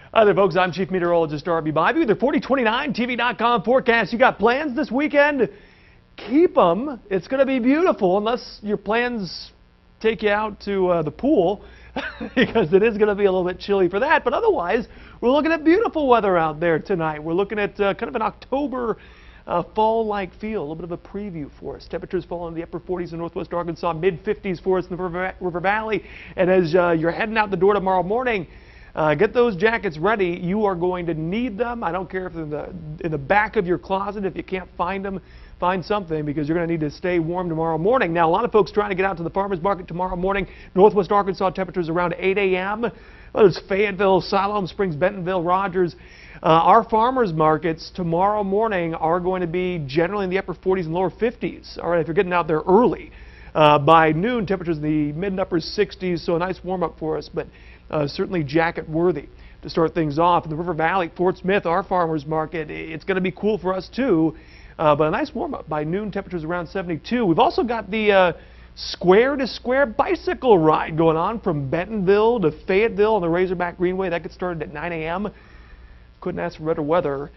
Hi there, folks. I'm Chief Meteorologist Darby Bybee with the 4029TV.com forecast. You got plans this weekend? Keep them. It's going to be beautiful unless your plans take you out to the pool because it is going to be a little bit chilly for that. But otherwise, we're looking at beautiful weather out there tonight. We're looking at kind of an October fall-like feel, a little bit of a preview for us. Temperatures fall into the upper 40s in northwest Arkansas, mid-50s for us in the River Valley. And as you're heading out the door tomorrow morning, get those jackets ready. You are going to need them. I don't care if they're in the back of your closet. If you can't find them, find something, because you're going to need to stay warm tomorrow morning. Now, a lot of folks trying to get out to the farmers market tomorrow morning. Northwest Arkansas temperatures around 8 a.m. Well, there's Fayetteville, Siloam Springs, Bentonville, Rogers. Our farmers markets tomorrow morning are going to be generally in the upper 40s and lower 50s. All right, if you're getting out there early. By noon, temperatures in the mid and upper 60s, so a nice warm-up for us, but certainly jacket-worthy to start things off. In the River Valley, Fort Smith, our farmers market, it's going to be cool for us too, but a nice warm-up. By noon, temperatures around 72. We've also got the square-to-square bicycle ride going on from Bentonville to Fayetteville on the Razorback Greenway. That gets started at 9 a.m. Couldn't ask for better weather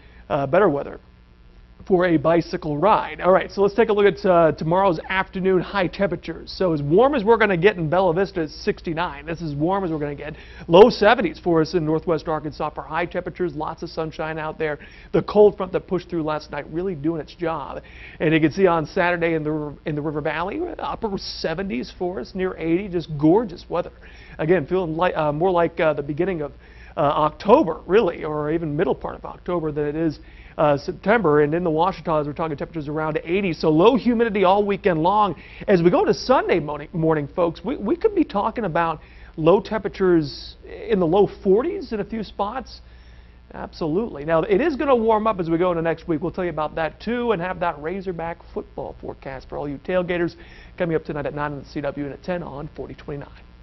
for a bicycle ride. All right, so let's take a look at tomorrow's afternoon high temperatures. So as warm as we're going to get in Bella Vista is 69. This is as warm as we're going to get. Low 70s for us in northwest Arkansas for high temperatures. Lots of sunshine out there. The cold front that pushed through last night really doing its job. And you can see on Saturday in the River Valley, upper 70s for us, near 80. Just gorgeous weather. Again, feeling like, more like the beginning of October, really, or even middle part of October than it is September. And in the Ouachitas, we're talking temperatures around 80, so low humidity all weekend long. As we go to Sunday morning, folks, we could be talking about low temperatures in the low 40s in a few spots. Absolutely. Now, it is going to warm up as we go into next week. We'll tell you about that too, and have that Razorback football forecast for all you tailgaters coming up tonight at 9 on the CW and at 10 on 4029.